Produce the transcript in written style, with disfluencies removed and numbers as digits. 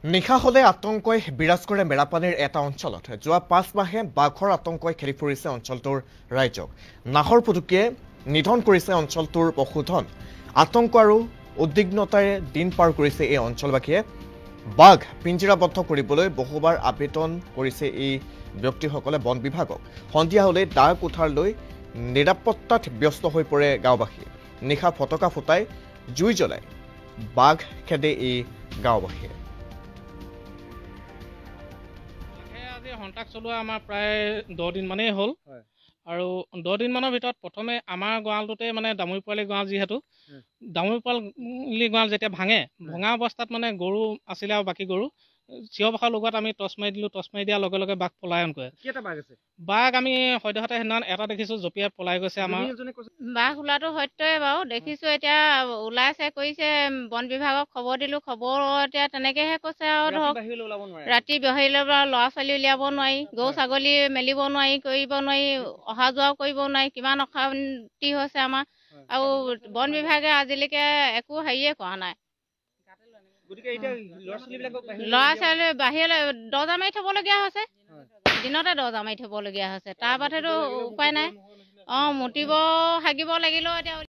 নিশা হলে আতংকই বিৰাজ কৰে মেৰাপানীৰ এটা অঞ্চলত যোৱা 5 মাহে বাঘৰ আতংকই খেলি ফুৰিছে অঞ্চলটোৰ ৰাইজক নাহৰ ফুটুকিয়ে নিধন কৰিছে অঞ্চলটোৰ পশুধন আতংক আৰু উদ্বিগ্নতাৰে দিন পাৰ কৰিছে এই অঞ্চলবাসীয়ে বাঘ পিঞ্জিৰাবদ্ধ কৰিবলৈ বহুবাৰ আবেদন কৰিছে এই ব্যক্তিসকলে বন বিভাগক সন্ধিয়া হলে দাগ উঠাৰ লৈ নিৰাপত্তাত ব্যস্ত হৈ পৰে গাঁওবাসী নিশা ফটকা ফুটাই জুই জ্বলাই বাঘ খেদে এই গাঁওবাসীয়ে হন্তাক চলোৱা আমাৰ প্ৰায় 10 দিন মানেই হ'ল আৰু 10 দিন মানৰ ভিতৰত প্ৰথমে আমাৰ গাঁৱলটোতে মানে দামুৰিপালি গাঁও যিহেতু দামুৰিপালি গাঁও যেতিয়া ভঙা অৱস্থাত মানে গৰু আছিলে আৰু বাকী গৰু চিঞৰ বাখৰ লগত আমি টৰ্চ মাৰি দিলোঁ টৰ্চ মাৰি দিয়াৰ লগে লগে বাঘ পলায়ন কৰে কেইটা বাঘ আছে বাঘ আমি সদ্যহতে সেইদিনাখন এটা দেখিছোঁ জঁপিয়াই পলাই গৈছে আমাৰ বাঘ ওলাটো সত্যই বাৰু দেখিছোঁ এতিয়া ওলাইছে কৰিছে বন বিভাগক খবৰ দিলোঁ খবৰ এতিয়া তেনেকৈহে কৈছে আৰু ধৰক ৰাতি বাহিৰলৈ ল'ৰা ছোৱালী উলিয়াব নোৱাৰি গৰু ছাগলী মেলিব নোৱাৰি কৰিব নোৱাৰি অহা যোৱাও কৰিব নোৱাৰি কিমান অশান্তি হৈছে আমাৰ আৰু বন বিভাগে আজিলৈকে একো হেৰিয়ে কৰা নাই ল'ৰা ছোৱালী বাহিৰলৈ দৰ্জা মাৰি থ'বলগীয়া হৈছে দিনতে দৰ্জা মাৰি থ'বলগীয়া হৈছে তাৰ বাদেতো উপায় নাই মুতিব হাগিব লাগিলেও এতিয়া